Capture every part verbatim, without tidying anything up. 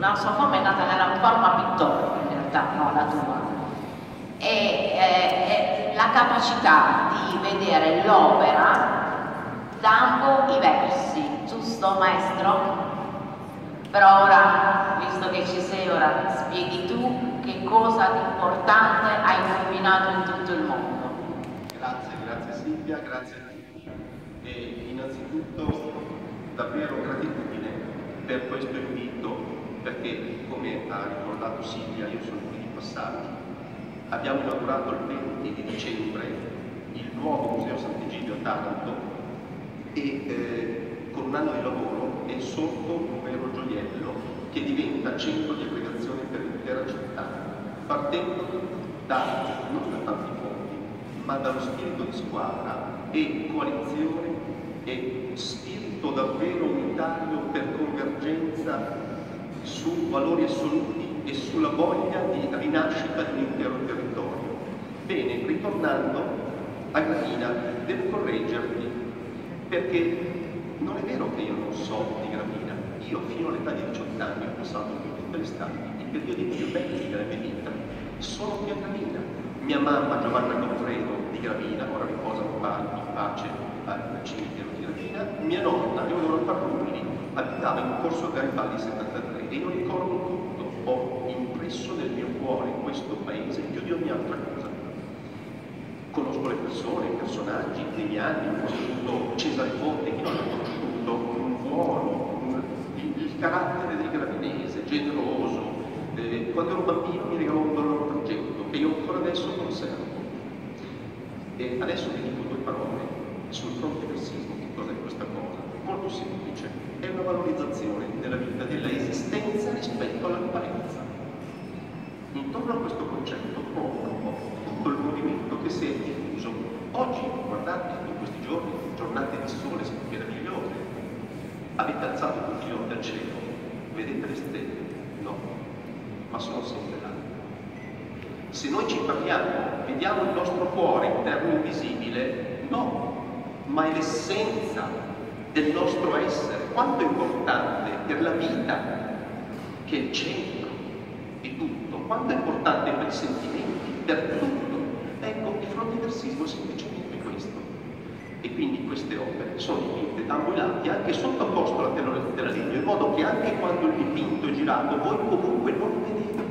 la sua forma è nata nella forma pittorica, in realtà, no, la tua. E eh, la capacità di vedere l'opera da ambo i versi, giusto maestro? Però ora, visto che ci sei, ora spieghi tu che cosa di importante hai combinato in tutto il mondo. Grazie, grazie Silvia, grazie a tutti. E innanzitutto davvero gratitudine per questo invito, perché come ha ricordato Silvia, io sono qui di passaggio. Abbiamo inaugurato il venti di dicembre il nuovo Museo Sant'Egidio a Taranto e eh, con un anno di lavoro è sotto un vero gioiello che diventa centro di aggregazione per l'intera città, partendo da, non da tanti fondi, ma dallo spirito di squadra e coalizione e spirito davvero unitario per convergenza su valori assoluti e sulla voglia di rinascita di un intero territorio. Bene, ritornando a Gravina, devo correggerti, perché non è vero che io non so di Gravina. Io fino all'età di diciotto anni ho passato tutte le estati, i periodi più belli della mia vita sono qui a Gravina. Mia mamma Giovanna Goffredo di Gravina, ora riposa in pace al cimitero di Gravina. Mia nonna, Leonora Parrulli, abitava in Corso Garibaldi settantatré e io ricordo tutto. Ho impresso nel mio cuore questo paese più di ogni altra cosa. Conosco le persone, i personaggi, negli anni ho conosciuto Cesare Fonte, che non ho conosciuto, un buono, un, il, il carattere del gravinese, generoso. Eh, quando ero bambino mi regalò un dollaro d'argento che io ancora adesso conservo. E adesso vi dico due parole sul fronte del sismo. Che cos'è questa cosa? Molto semplice, è una valorizzazione nella vita della esistenza rispetto all'apparenza. Intorno a questo concetto promuovo tutto il movimento che si è diffuso. Oggi, guardate, in questi giorni, giornate di sole meravigliose, avete alzato tutti gli occhi al cielo, vedete le stelle? No, ma sono sempre là. Se noi ci parliamo, vediamo il nostro cuore interno invisibile? No, ma è l'essenza del nostro essere. Quanto è importante per la vita, che è il centro di tutto, quanto è importante per i sentimenti, per tutto. Ecco, di fronte del sismo è semplicemente questo. E quindi queste opere sono dipinte da ambo i lati, anche sottoposto alla tela della legno, in modo che anche quando il dipinto è girato voi comunque non vedete,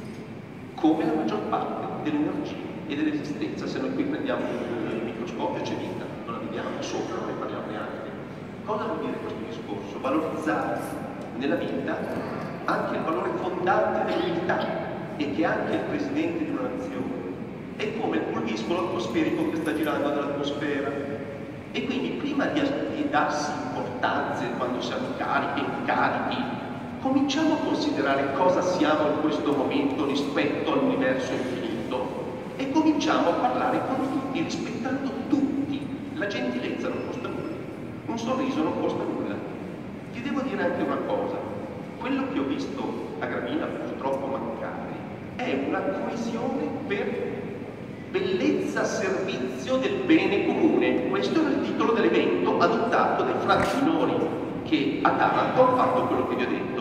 come la maggior parte dell'energia e dell'esistenza. Se noi qui prendiamo il microscopio c'è vita, non la vediamo sopra, non ne parliamo neanche. Cosa vuol dire questo discorso? Valorizzare nella vita anche il valore fondante dell'unità, e che anche il presidente di una nazione è come il pulviscolo atmosferico che sta girando nell'atmosfera. E quindi prima di, di darsi importanze quando siamo carichi e incarichi, cominciamo a considerare cosa siamo in questo momento rispetto all'universo infinito e cominciamo a parlare con tutti, rispettando tutti. La gentilezza non costa nulla, un sorriso non costa nulla. Ti devo dire anche una cosa, quello che ho visto a Gravina purtroppo mancare è una coesione per bellezza a servizio del bene comune. Questo era il titolo dell'evento adottato dai frati minori che a Taranto hanno fatto quello che vi ho detto.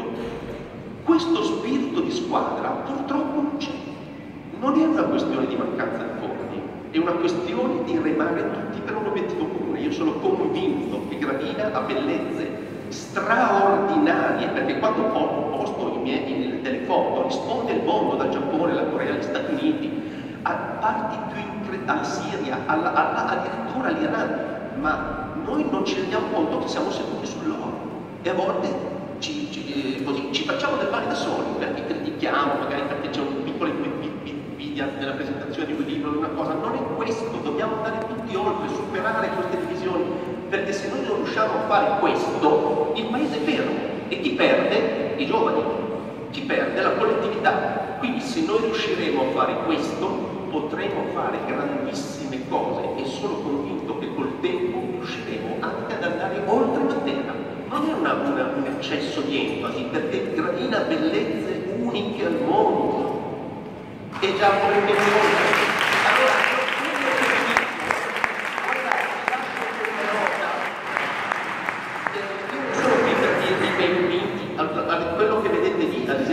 Questo spirito di squadra purtroppo non c'è. Non è una questione di mancanza di fondi, è una questione di remare tutti per un obiettivo comune. Io sono convinto che Gravina ha bellezze straordinarie, perché quando posto i miei delle foto risponde il mondo, dal Giappone, alla Corea, agli Stati Uniti, a parti più incredibili, alla Siria, alla, alla, addirittura all'Iran, ma noi non ci rendiamo conto che siamo seduti sull'oro e a volte ci, ci, così, ci facciamo del male da soli, perché critichiamo, magari perché c'è un piccolo invidia nella presentazione di un libro, di una cosa. Non è questo, dobbiamo andare tutti oltre, superare queste divisioni, perché se noi non riusciamo a fare questo, il paese è fermo e chi perde? I giovani, chi perde? La collettività. Quindi se noi riusciremo a fare questo, potremo fare grandissime cose, e sono convinto che col tempo riusciremo anche ad andare oltre Matera. Non è una, una, un eccesso di enfasi, perché Gravina ha bellezze uniche al mondo, e già come oltre. Allora, quello che vedete lì, ad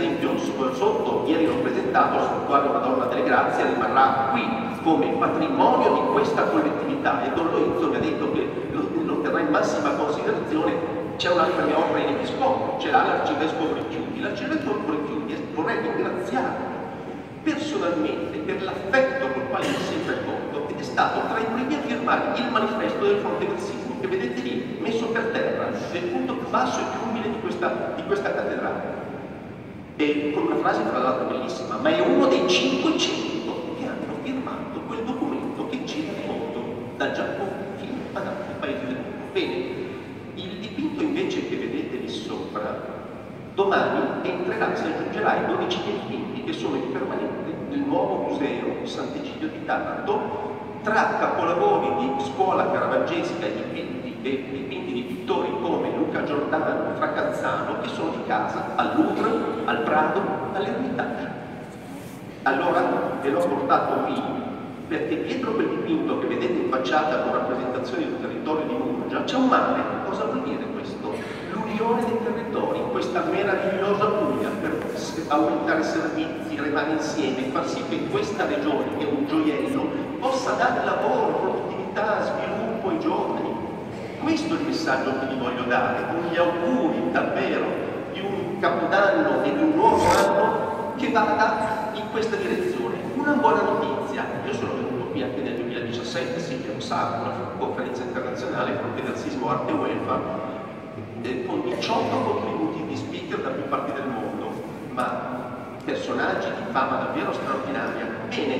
diventato il santuario Madonna delle Grazie, rimarrà qui come patrimonio di questa collettività, e Don Lorenzo mi ha detto che lo, lo terrà in massima considerazione. C'è un'altra mia opera in episcopo, ce l'ha l'arcivescovo Ricchiuti. L'arcivescovo Ricchiuti vorrei ringraziarlo personalmente per l'affetto col quale mi si è accolto, ed è stato tra i primi a firmare il manifesto del fronte versismo, che vedete lì, messo per terra, nel punto più basso e più umile di questa, di questa cattedrale. E con una frase tra l'altro bellissima: ma è uno dei cinquecento che hanno firmato quel documento che gira il mondo, dal Giappone fino ad altri paesi del mondo. Bene, il dipinto invece che vedete lì sopra, domani entrerà, si aggiungerà ai dodici dipinti che sono in permanente nel nuovo museo Sant'Egidio di Taranto, tra capolavori di scuola caravaggesca e dipinti, e dipinti di pittori come Luca Giordano e Fracazzano, che sono di casa al Louvre, al Prado, all'Ermitage. Allora ve l'ho portato qui perché dietro quel dipinto che vedete in facciata con rappresentazioni del territorio di Murgia c'è un mare. Cosa vuol dire questo? L'unione dei territori, questa meravigliosa Puglia, per aumentare i servizi, remare insieme, far sì che questa regione, che è un gioiello, possa dare lavoro, produttività, sviluppo ai giovani. Questo è il messaggio che vi voglio dare, con gli auguri davvero di un capodanno e di un nuovo anno che vada in questa direzione. Una buona notizia: io sono venuto qui anche nel duemiladiciassette, sì, che è un sacco, una conferenza internazionale Fronte Versismo, Arte e Welfare, eh, con diciotto contributi di speaker da più parti del mondo, ma personaggi di fama davvero straordinaria. Bene,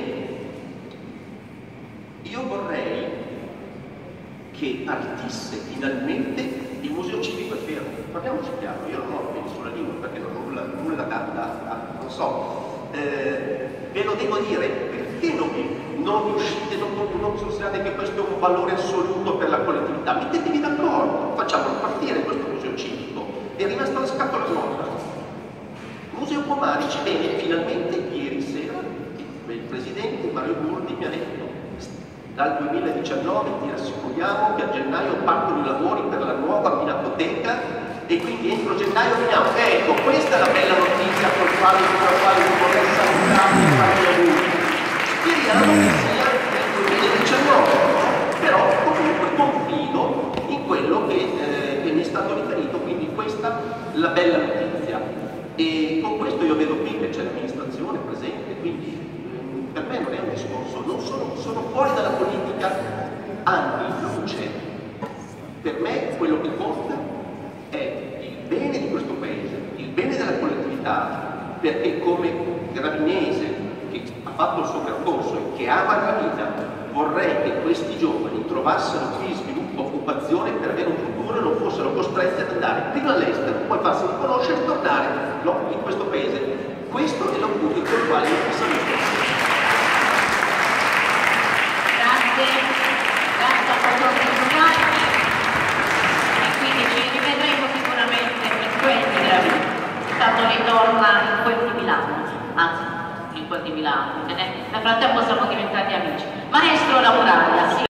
io vorrei che partisse finalmente il Museo Civico e Fermo. Parliamoci chiaro, io non ho peli sulla lingua perché non ho nulla, nulla da, da, da, non so, eh, ve lo devo dire, perché non, non riuscite, non, non considerate che questo è un valore assoluto per la collettività? Mettetevi d'accordo, facciamolo partire questo Museo Civico. È rimasta la scatola vuota. Museo Pomarici, bene, finalmente ieri sera il presidente Mario Burdi mi ha detto: dal duemiladiciannove ti assicuriamo che a gennaio partono i lavori per la nuova pinacoteca e quindi entro gennaio finiamo. Ecco, questa è la bella notizia con la quale vi vorrei salutare e farvi gli auguri. Speriamo che sia nel duemiladiciannove, però comunque confido in quello che, eh, che mi è stato riferito, quindi questa è la bella notizia. E con questo io vedo qui che c'è l'amministrazione presente, quindi per me non è un discorso, non sono, sono fuori dalla politica, anni luce. Per me quello che conta è il bene di questo paese, il bene della collettività, perché come gravinese che ha fatto il suo percorso e che ama Gravina, vorrei che questi giovani trovassero qui sviluppo, occupazione per avere un futuro e non fossero costretti ad andare prima all'estero, poi farsi riconoscere e tornare no, in questo paese. Questo è l'augurio con il quale vi saluto. Grazie al professor Giuliani, e quindi ci rivedremo sicuramente per quelli della vita. Tanto ritorna in quel di Milano, anzi in quel di Milano, nel frattempo siamo diventati amici. Maestro La Muraglia, sì.